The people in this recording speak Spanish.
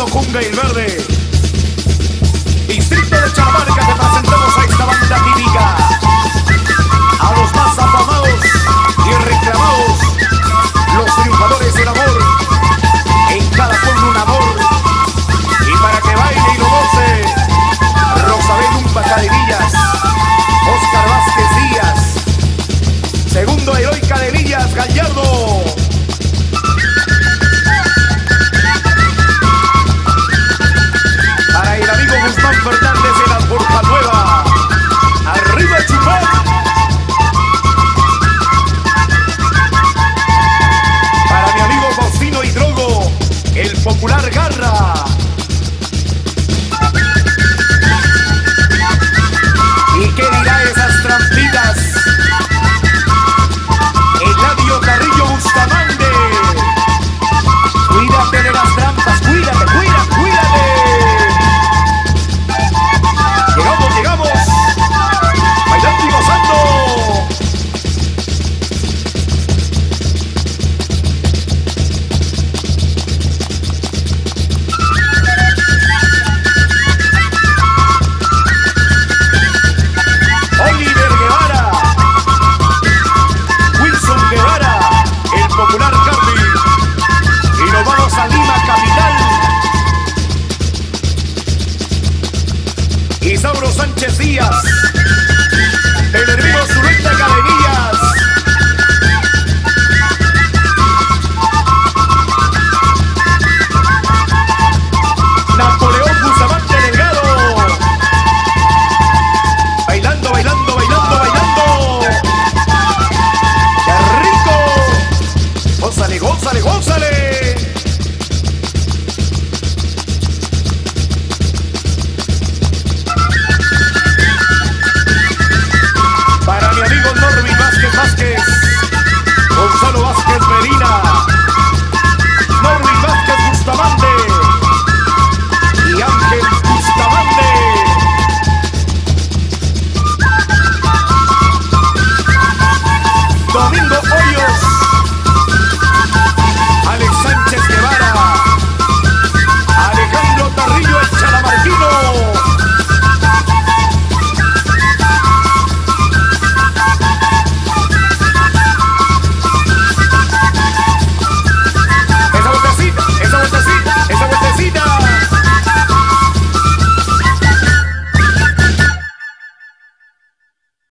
Pablo Cunga y el Verde. Distrito de Chalabarca, te presentamos a esta banda típica, a los más afamados y reclamados, los triunfadores del amor. En cada pueblo un amor, y para que baile y lo goce, Rosabel Umpa Cadevillas, Oscar Vázquez Díaz, segundo Heroica de Villas Gallardo. Para el amigo Guzmán Fernández de la Burja Nueva, arriba Chupán. Para mi amigo Faustino Hidrogo, el popular Garra. ¿Y qué dirá esas trampitas? Eladio Carrillo Bustamante. Cuídate de las trampas, cuídate, cuídate. Llegamos, bailando y gozando. Oliver Guevara, Wilson Guevara, el popular Carly, y nos vamos a Lima, capital. Isauro Sánchez Díaz, el hermano Zuleta Galería.